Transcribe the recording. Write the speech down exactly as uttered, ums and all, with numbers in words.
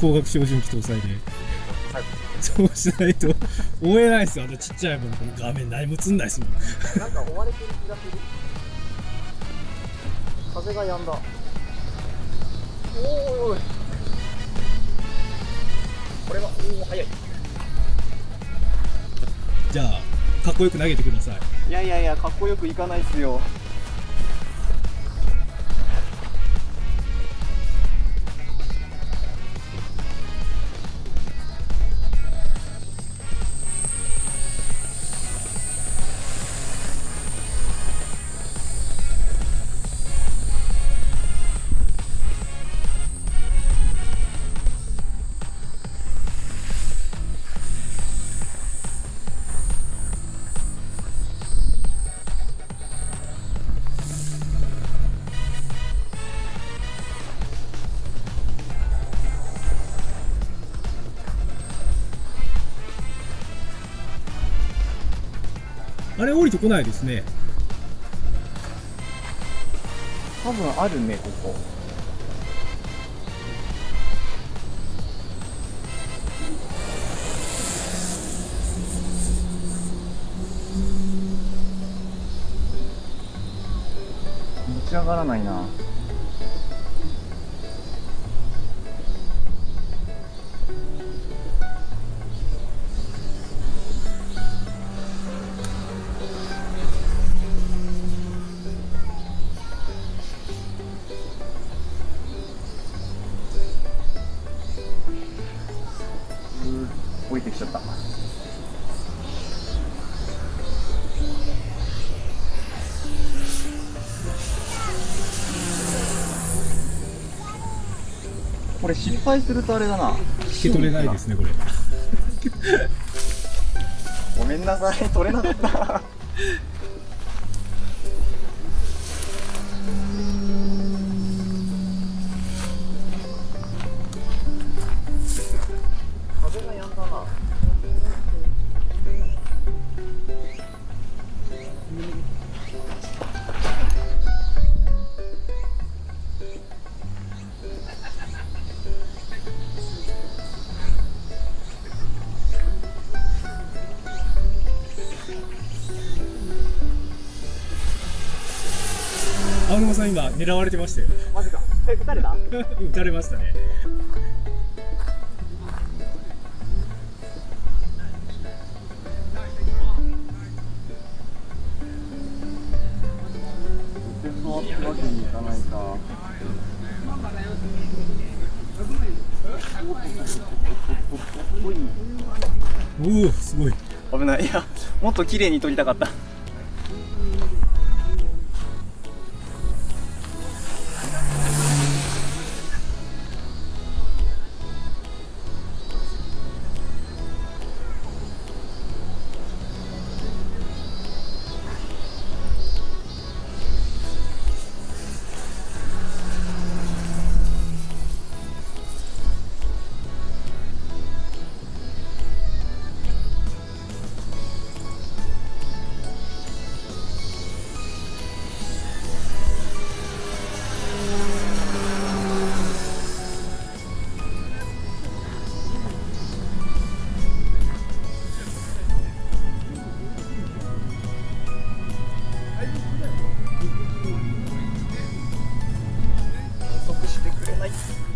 光学照準器搭載で。そうしないと追えないですよ。あのちっちゃいもん、この画面何も映んないですもん。 なんか追われてる気がする。風が止んだ。おお、これはおお早い。 じゃあかっこよく投げてください。 いやいやいや、かっこよくいかないっすよ。 あれ降りてこないですね。 多分あるね、ここ。持ち上がらないな。降りてきちゃった。これ失敗するとあれだな。 引き取れないですねこれ。 ごめんなさい、取れなかった。風が止んだな。 青沼さん今狙われてましたよ。 マジか。え、撃たれた？ 撃たれましたね。 そうってわけにいかないか。 おおすごい。 危ない。いや、もっと綺麗に撮りたかった。加速してくれない。